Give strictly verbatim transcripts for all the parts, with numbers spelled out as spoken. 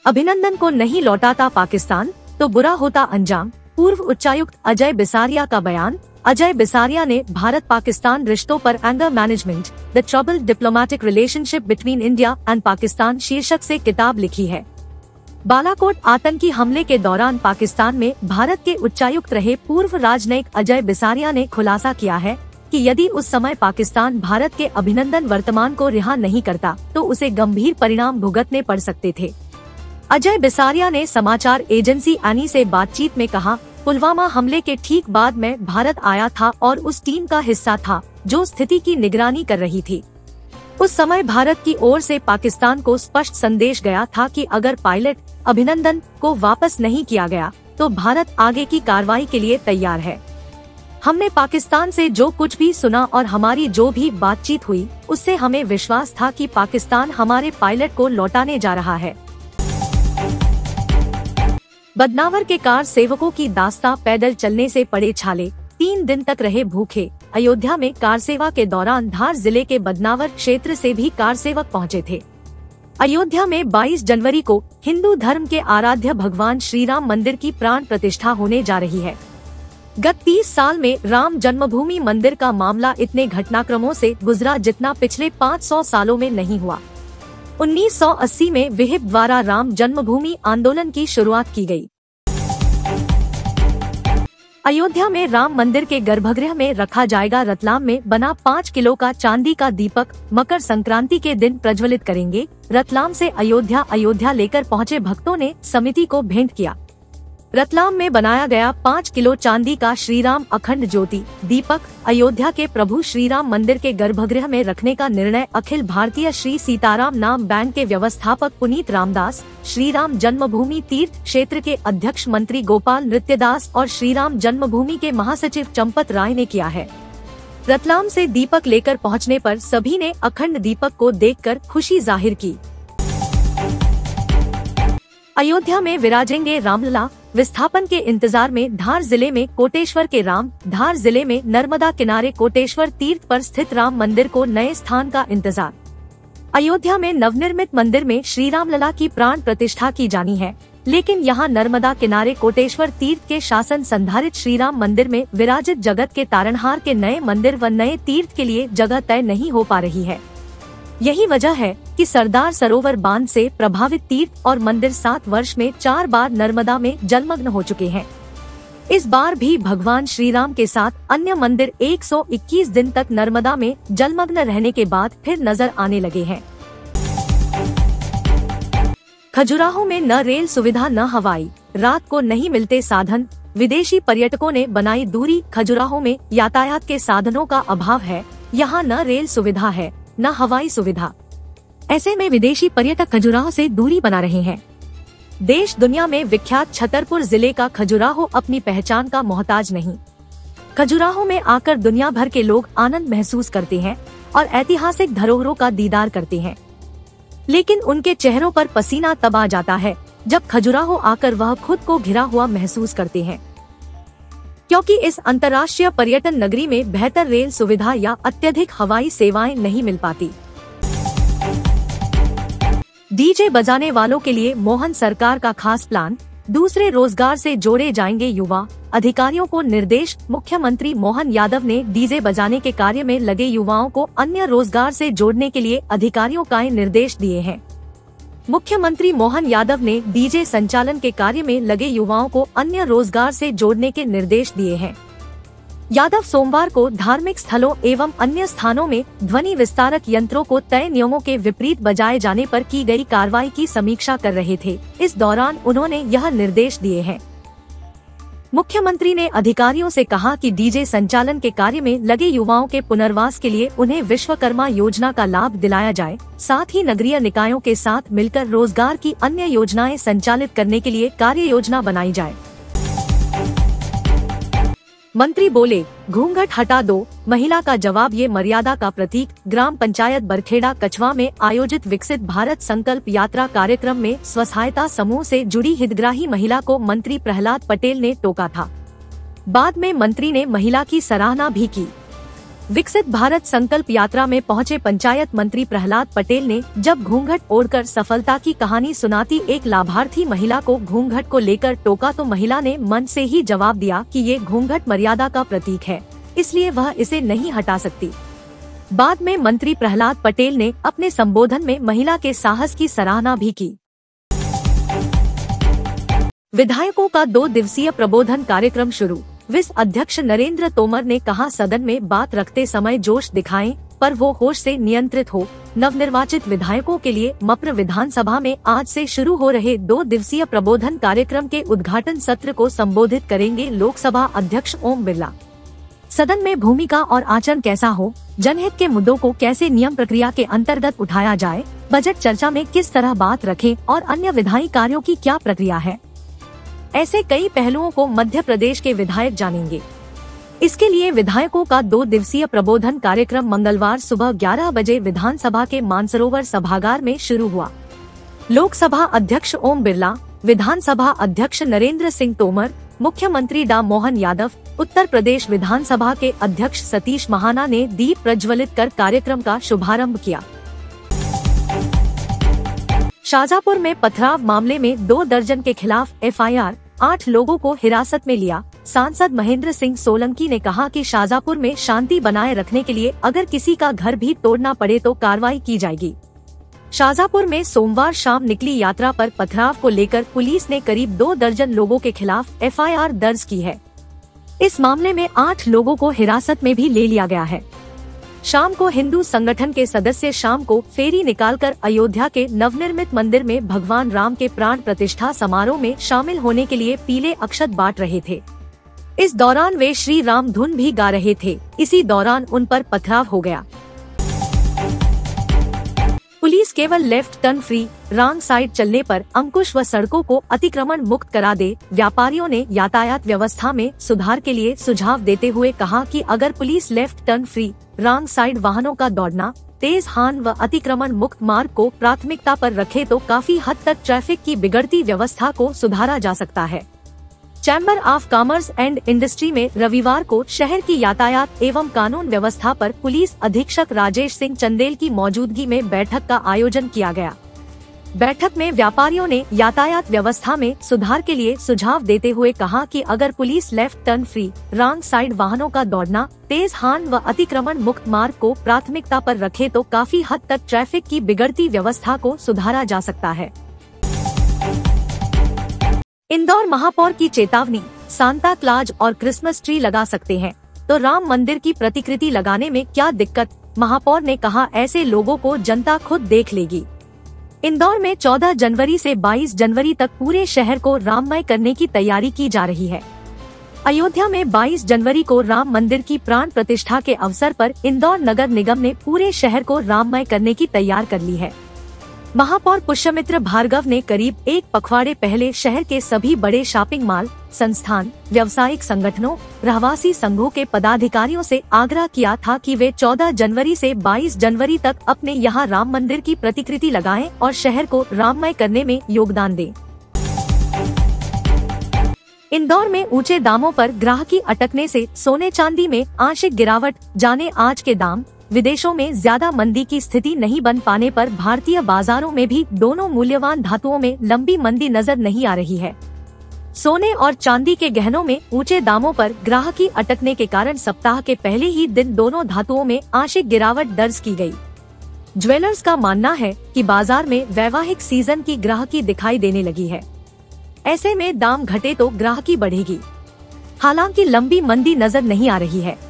अभिनंदन को नहीं लौटाता पाकिस्तान तो बुरा होता अंजाम। पूर्व उच्चायुक्त अजय बिसारिया का बयान। अजय बिसारिया ने भारत पाकिस्तान रिश्तों पर anger management, the troubled diplomatic relationship between India and Pakistan शीर्षक से किताब लिखी है। बालाकोट आतंकी हमले के दौरान पाकिस्तान में भारत के उच्चायुक्त रहे पूर्व राजनयिक अजय बिसारिया ने खुलासा किया है कि यदि उस समय पाकिस्तान भारत के अभिनंदन वर्तमान को रिहा नहीं करता तो उसे गंभीर परिणाम भुगतने पड़ सकते थे। अजय बिसारिया ने समाचार एजेंसी एनी से बातचीत में कहा, पुलवामा हमले के ठीक बाद मैं भारत आया था और उस टीम का हिस्सा था जो स्थिति की निगरानी कर रही थी। उस समय भारत की ओर से पाकिस्तान को स्पष्ट संदेश गया था कि अगर पायलट अभिनंदन को वापस नहीं किया गया तो भारत आगे की कार्रवाई के लिए तैयार है। हमने पाकिस्तान से जो कुछ भी सुना और हमारी जो भी बातचीत हुई उससे हमें विश्वास था कि पाकिस्तान हमारे पायलट को लौटाने जा रहा है। बदनावर के कार सेवकों की दास्तां, पैदल चलने से पड़े छाले, तीन दिन तक रहे भूखे। अयोध्या में कार सेवा के दौरान धार जिले के बदनावर क्षेत्र से भी कार सेवक पहुंचे थे। अयोध्या में बाईस जनवरी को हिंदू धर्म के आराध्य भगवान श्री राम मंदिर की प्राण प्रतिष्ठा होने जा रही है। गत तीस साल में राम जन्मभूमि मंदिर का मामला इतने घटनाक्रमों से गुजरा जितना पिछले पाँच सौ सालों में नहीं हुआ। उन्नीस सौ अस्सी में विहिप द्वारा राम जन्मभूमि आंदोलन की शुरुआत की गई। अयोध्या में राम मंदिर के गर्भगृह में रखा जाएगा रतलाम में बना पाँच किलो का चांदी का दीपक, मकर संक्रांति के दिन प्रज्वलित करेंगे। रतलाम से अयोध्या अयोध्या लेकर पहुंचे भक्तों ने समिति को भेंट किया। रतलाम में बनाया गया पाँच किलो चांदी का श्रीराम अखंड ज्योति दीपक अयोध्या के प्रभु श्रीराम मंदिर के गर्भगृह में रखने का निर्णय अखिल भारतीय श्री सीताराम नाम बैंक के व्यवस्थापक पुनीत रामदास, श्रीराम जन्मभूमि तीर्थ क्षेत्र के अध्यक्ष मंत्री गोपाल नृत्यदास और श्रीराम जन्मभूमि के महासचिव चंपत राय ने किया है। रतलाम से दीपक लेकर पहुंचने पर सभी ने अखंड दीपक को देखकर खुशी जाहिर की। अयोध्या में विराजेंगे रामलला, विस्थापन के इंतजार में धार जिले में कोटेश्वर के राम। धार जिले में नर्मदा किनारे कोटेश्वर तीर्थ पर स्थित राम मंदिर को नए स्थान का इंतजार। अयोध्या में नवनिर्मित मंदिर में श्री रामलला की प्राण प्रतिष्ठा की जानी है, लेकिन यहाँ नर्मदा किनारे कोटेश्वर तीर्थ के शासन संधारित श्रीराम मंदिर में विराजित जगत के तारणहार के नए मंदिर व नए तीर्थ के लिए जगह तय नहीं हो पा रही है। यही वजह है कि सरदार सरोवर बांध से प्रभावित तीर्थ और मंदिर सात वर्ष में चार बार नर्मदा में जलमग्न हो चुके हैं। इस बार भी भगवान श्री राम के साथ अन्य मंदिर एक सौ इक्कीस दिन तक नर्मदा में जलमग्न रहने के बाद फिर नजर आने लगे हैं। खजुराहो में न रेल सुविधा न हवाई, रात को नहीं मिलते साधन, विदेशी पर्यटकों ने बनाई दूरी। खजुराहो में यातायात के साधनों का अभाव है, यहाँ न रेल सुविधा है न हवाई सुविधा। ऐसे में विदेशी पर्यटक खजुराहो से दूरी बना रहे हैं। देश दुनिया में विख्यात छतरपुर जिले का खजुराहो अपनी पहचान का मोहताज नहीं। खजुराहो में आकर दुनिया भर के लोग आनंद महसूस करते हैं और ऐतिहासिक धरोहरों का दीदार करते हैं, लेकिन उनके चेहरों पर पसीना तब आ जाता है जब खजुराहो आकर वह खुद को घिरा हुआ महसूस करते हैं, क्योंकि इस अंतर्राष्ट्रीय पर्यटन नगरी में बेहतर रेल सुविधा या अत्यधिक हवाई सेवाएं नहीं मिल पाती। डीजे बजाने वालों के लिए मोहन सरकार का खास प्लान, दूसरे रोजगार से जोड़े जाएंगे युवा, अधिकारियों को निर्देश। मुख्यमंत्री मोहन यादव ने डीजे बजाने के कार्य में लगे युवाओं को अन्य रोजगार से जोड़ने के लिए अधिकारियों का निर्देश दिए हैं। मुख्यमंत्री मोहन यादव ने डीजे संचालन के कार्य में लगे युवाओं को अन्य रोजगार से जोड़ने के निर्देश दिए हैं। यादव सोमवार को धार्मिक स्थलों एवं अन्य स्थानों में ध्वनि विस्तारक यंत्रों को तय नियमों के विपरीत बजाए जाने पर की गई कार्रवाई की समीक्षा कर रहे थे। इस दौरान उन्होंने यह निर्देश दिए हैं। मुख्यमंत्री ने अधिकारियों से कहा कि डीजे संचालन के कार्य में लगे युवाओं के पुनर्वास के लिए उन्हें विश्वकर्मा योजना का लाभ दिलाया जाए, साथ ही नगरीय निकायों के साथ मिलकर रोजगार की अन्य योजनाएं संचालित करने के लिए कार्य योजना बनाई जाए। मंत्री बोले, घूंघट हटा दो, महिला का जवाब ये मर्यादा का प्रतीक। ग्राम पंचायत बरखेड़ा कछवा में आयोजित विकसित भारत संकल्प यात्रा कार्यक्रम में स्वसहायता समूह से जुड़ी हितग्राही महिला को मंत्री प्रहलाद पटेल ने टोका था। बाद में मंत्री ने महिला की सराहना भी की। विकसित भारत संकल्प यात्रा में पहुंचे पंचायत मंत्री प्रहलाद पटेल ने जब घूंघट ओढ़कर सफलता की कहानी सुनाती एक लाभार्थी महिला को घूंघट को लेकर टोका तो महिला ने मन से ही जवाब दिया कि ये घूंघट मर्यादा का प्रतीक है, इसलिए वह इसे नहीं हटा सकती। बाद में मंत्री प्रहलाद पटेल ने अपने संबोधन में महिला के साहस की सराहना भी की। विधायकों का दो दिवसीय प्रबोधन कार्यक्रम शुरू। विस अध्यक्ष नरेंद्र तोमर ने कहा, सदन में बात रखते समय जोश दिखाएं, पर वो होश से नियंत्रित हो। नवनिर्वाचित विधायकों के लिए मप्र विधानसभा में आज से शुरू हो रहे दो दिवसीय प्रबोधन कार्यक्रम के उद्घाटन सत्र को संबोधित करेंगे लोकसभा अध्यक्ष ओम बिरला। सदन में भूमिका और आचरण कैसा हो, जनहित के मुद्दों को कैसे नियम प्रक्रिया के अंतर्गत उठाया जाए, बजट चर्चा में किस तरह बात रखें और अन्य विधायी कार्यों की क्या प्रक्रिया है, ऐसे कई पहलुओं को मध्य प्रदेश के विधायक जानेंगे। इसके लिए विधायकों का दो दिवसीय प्रबोधन कार्यक्रम मंगलवार सुबह ग्यारह बजे विधानसभा के मानसरोवर सभागार में शुरू हुआ। लोकसभा अध्यक्ष ओम बिरला, विधानसभा अध्यक्ष नरेंद्र सिंह तोमर, मुख्यमंत्री डा मोहन यादव, उत्तर प्रदेश विधानसभा के अध्यक्ष सतीश महाना ने दीप प्रज्वलित कर कार्यक्रम का शुभारंभ किया। शाजापुर में पथराव मामले में दो दर्जन के खिलाफ एफ आई आर, आठ लोगों को हिरासत में लिया। सांसद महेंद्र सिंह सोलंकी ने कहा कि शाजापुर में शांति बनाए रखने के लिए अगर किसी का घर भी तोड़ना पड़े तो कार्रवाई की जाएगी। शाजापुर में सोमवार शाम निकली यात्रा पर पथराव को लेकर पुलिस ने करीब दो दर्जन लोगों के खिलाफ एफ आई आर दर्ज की है। इस मामले में आठ लोगों को हिरासत में भी ले लिया गया है। शाम को हिंदू संगठन के सदस्य शाम को फेरी निकालकर अयोध्या के नवनिर्मित मंदिर में भगवान राम के प्राण प्रतिष्ठा समारोह में शामिल होने के लिए पीले अक्षत बांट रहे थे। इस दौरान वे श्री राम धुन भी गा रहे थे। इसी दौरान उन पर पथराव हो गया। पुलिस केवल left turn free, wrong side चलने पर अंकुश व सड़कों को अतिक्रमण मुक्त करा दे। व्यापारियों ने यातायात व्यवस्था में सुधार के लिए सुझाव देते हुए कहा कि अगर police left turn free, wrong side वाहनों का दौड़ना, तेज हान व अतिक्रमण मुक्त मार्ग को प्राथमिकता पर रखे तो काफी हद तक ट्रैफिक की बिगड़ती व्यवस्था को सुधारा जा सकता है। Chamber of commerce and industry में रविवार को शहर की यातायात एवं कानून व्यवस्था पर पुलिस अधीक्षक राजेश सिंह चंदेल की मौजूदगी में बैठक का आयोजन किया गया। बैठक में व्यापारियों ने यातायात व्यवस्था में सुधार के लिए सुझाव देते हुए कहा कि अगर police left turn free, wrong side वाहनों का दौड़ना, तेज हान व अतिक्रमण मुक्त मार्ग को प्राथमिकता पर रखे तो काफी हद तक ट्रैफिक की बिगड़ती व्यवस्था को सुधारा जा सकता है। इंदौर महापौर की चेतावनी, सांता क्लॉज और क्रिसमस ट्री लगा सकते हैं तो राम मंदिर की प्रतिकृति लगाने में क्या दिक्कत। महापौर ने कहा, ऐसे लोगों को जनता खुद देख लेगी। इंदौर में चौदह जनवरी से बाईस जनवरी तक पूरे शहर को राममय करने की तैयारी की जा रही है। अयोध्या में बाईस जनवरी को राम मंदिर की प्राण प्रतिष्ठा के अवसर पर इंदौर नगर निगम ने पूरे शहर को राममय करने की तैयार कर ली है। महापौर पुष्यमित्र भार्गव ने करीब एक पखवाड़े पहले शहर के सभी बड़े शॉपिंग मॉल, संस्थान, व्यावसायिक संगठनों, रहवासी संघों के पदाधिकारियों से आग्रह किया था कि वे चौदह जनवरी से बाईस जनवरी तक अपने यहां राम मंदिर की प्रतिकृति लगाएं और शहर को राममय करने में योगदान दें। इंदौर में ऊंचे दामों पर ग्राहकी अटकने से सोने चांदी में आंशिक गिरावट, जाने आज के दाम। विदेशों में ज्यादा मंदी की स्थिति नहीं बन पाने पर भारतीय बाजारों में भी दोनों मूल्यवान धातुओं में लंबी मंदी नजर नहीं आ रही है। सोने और चांदी के गहनों में ऊंचे दामों पर ग्राहकी अटकने के कारण सप्ताह के पहले ही दिन दोनों धातुओं में आंशिक गिरावट दर्ज की गई। ज्वेलर्स का मानना है कि बाजार में वैवाहिक सीजन की ग्राहकी दिखाई देने लगी है। ऐसे में दाम घटे तो ग्राहकी बढ़ेगी। हालांकि लंबी मंदी नजर नहीं आ रही है।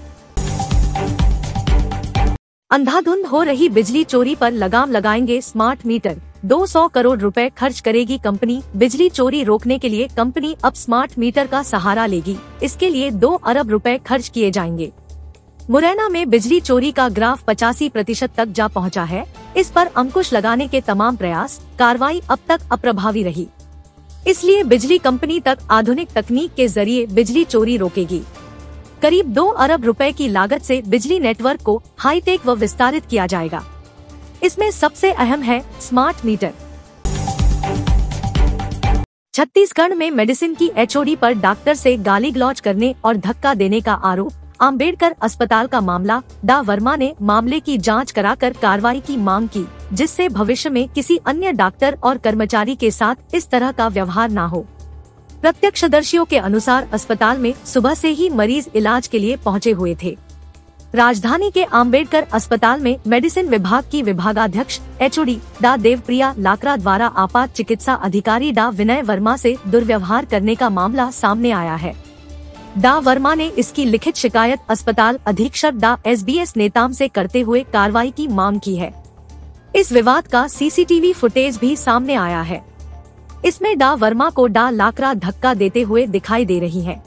अंधाधुंध हो रही बिजली चोरी पर लगाम लगाएंगे स्मार्ट मीटर। दो सौ करोड़ रुपए खर्च करेगी कंपनी। बिजली चोरी रोकने के लिए कंपनी अब स्मार्ट मीटर का सहारा लेगी। इसके लिए दो अरब रुपए खर्च किए जाएंगे। मुरैना में बिजली चोरी का ग्राफ पचासी प्रतिशत तक जा पहुंचा है। इस पर अंकुश लगाने के तमाम प्रयास, कार्रवाई अब तक अप्रभावी रही। इसलिए बिजली कंपनी तक आधुनिक तकनीक के जरिए बिजली चोरी रोकेगी। करीब दो अरब रुपए की लागत से बिजली नेटवर्क को हाईटेक व विस्तारित किया जाएगा। इसमें सबसे अहम है स्मार्ट मीटर। छत्तीसगढ़ में मेडिसिन की एच ओ डी पर डॉक्टर से गाली गलौज करने और धक्का देने का आरोप। आम्बेडकर अस्पताल का मामला, डा वर्मा ने मामले की जांच कराकर कार्रवाई की मांग की, जिससे भविष्य में किसी अन्य डॉक्टर और कर्मचारी के साथ इस तरह का व्यवहार न हो। प्रत्यक्षदर्शियों के अनुसार अस्पताल में सुबह से ही मरीज इलाज के लिए पहुंचे हुए थे। राजधानी के आम्बेडकर अस्पताल में मेडिसिन विभाग की विभागाध्यक्ष एचओडी डा देवप्रिया लाकरा द्वारा आपात चिकित्सा अधिकारी डा विनय वर्मा से दुर्व्यवहार करने का मामला सामने आया है। डा वर्मा ने इसकी लिखित शिकायत अस्पताल अधीक्षक डा एसबीएस नेताम से करते हुए कार्रवाई की मांग की है। इस विवाद का सीसीटीवी फुटेज भी सामने आया है। इसमें डा वर्मा को डा लाकरा धक्का देते हुए दिखाई दे रही है।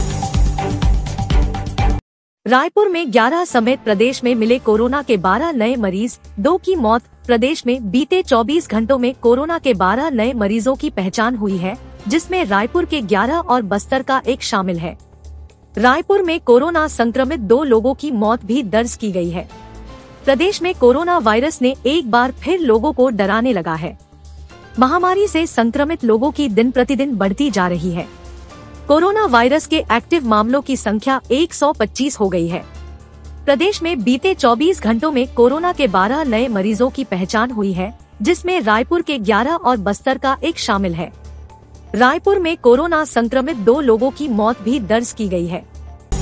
रायपुर में ग्यारह समेत प्रदेश में मिले कोरोना के बारह नए मरीज, दो की मौत। प्रदेश में बीते चौबीस घंटों में कोरोना के बारह नए मरीजों की पहचान हुई है, जिसमें रायपुर के ग्यारह और बस्तर का एक शामिल है। रायपुर में कोरोना संक्रमित दो लोगों की मौत भी दर्ज की गई है। प्रदेश में कोरोना वायरस ने एक बार फिर लोगों को डराने लगा है। महामारी से संक्रमित लोगों की दिन प्रतिदिन बढ़ती जा रही है। कोरोना वायरस के एक्टिव मामलों की संख्या एक सौ पच्चीस हो गई है। प्रदेश में बीते चौबीस घंटों में कोरोना के बारह नए मरीजों की पहचान हुई है, जिसमें रायपुर के ग्यारह और बस्तर का एक शामिल है। रायपुर में कोरोना संक्रमित दो लोगों की मौत भी दर्ज की गई है।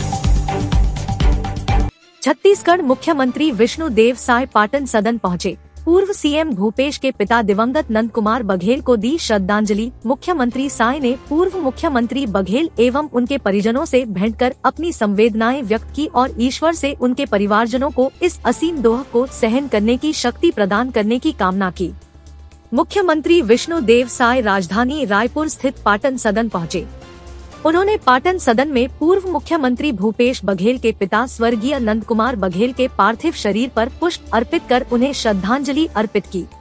छत्तीसगढ़ मुख्यमंत्री विष्णुदेव साय पाटन सदन पहुंचे। पूर्व सीएम भूपेश के पिता दिवंगत नंद कुमार बघेल को दी श्रद्धांजलि। मुख्यमंत्री साय ने पूर्व मुख्यमंत्री बघेल एवं उनके परिजनों से भेंट कर अपनी संवेदनाएं व्यक्त की और ईश्वर से उनके परिवारजनों को इस असीम दोह को सहन करने की शक्ति प्रदान करने की कामना की। मुख्यमंत्री विष्णुदेव साय राजधानी रायपुर स्थित पाटन सदन पहुंचे। उन्होंने पाटन सदन में पूर्व मुख्यमंत्री भूपेश बघेल के पिता स्वर्गीय नंद कुमार बघेल के पार्थिव शरीर पर पुष्प अर्पित कर उन्हें श्रद्धांजलि अर्पित की।